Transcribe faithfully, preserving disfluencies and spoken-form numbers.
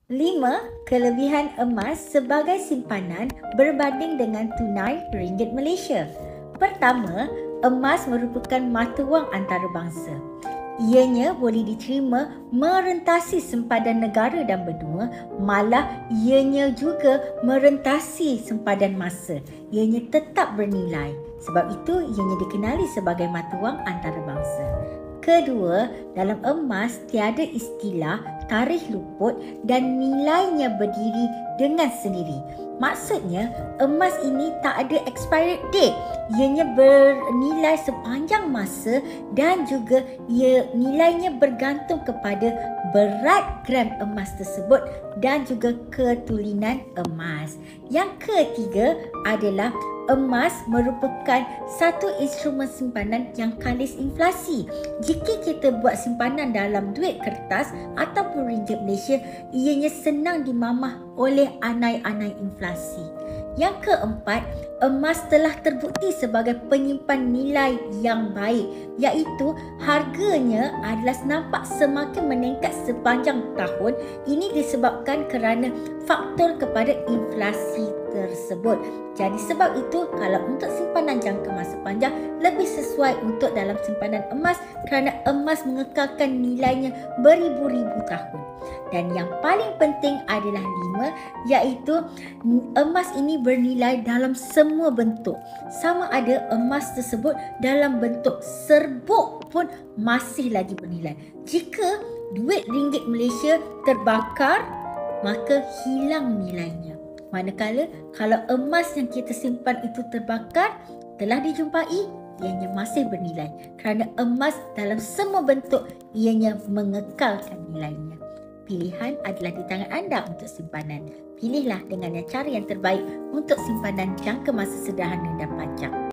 Lima kelebihan emas sebagai simpanan berbanding dengan tunai ringgit Malaysia. Pertama, emas merupakan mata wang antarabangsa. Ianya boleh diterima merentasi sempadan negara dan benua, malah ianya juga merentasi sempadan masa. Ianya tetap bernilai. Sebab itu ianya dikenali sebagai mata wang antarabangsa. Kedua, dalam emas tiada istilah tarikh luput dan nilainya berdiri dengan sendiri. Maksudnya, emas ini tak ada expiry date. Ianya bernilai sepanjang masa dan juga ia nilainya bergantung kepada berat gram emas tersebut dan juga ketulinan emas. Yang ketiga adalah emas merupakan satu instrumen simpanan yang kalis inflasi. Jika kita buat simpanan dalam duit kertas ataupun ringgit Malaysia, ianya senang dimamah oleh anai-anai inflasi. Yang keempat, emas telah terbukti sebagai penyimpan nilai yang baik, iaitu harganya adalah nampak semakin meningkat sepanjang tahun. Ini disebabkan kerana faktor kepada inflasi tersebut. Jadi sebab itu kalau untuk simpanan jangka masa panjang lebih sesuai untuk dalam simpanan emas kerana emas mengekalkan nilainya beribu-ribu tahun. Dan yang paling penting adalah lima, iaitu emas ini bernilai dalam semua bentuk. Sama ada emas tersebut dalam bentuk serbuk pun masih lagi bernilai. Jika duit ringgit Malaysia terbakar, maka hilang nilainya. Manakala kalau emas yang kita simpan itu terbakar, telah dijumpai, ianya masih bernilai. Kerana emas dalam semua bentuk, ianya mengekalkan nilainya. Pilihan adalah di tangan anda untuk simpanan. Pilihlah dengan cara yang terbaik untuk simpanan jangka masa sederhana dan panjang.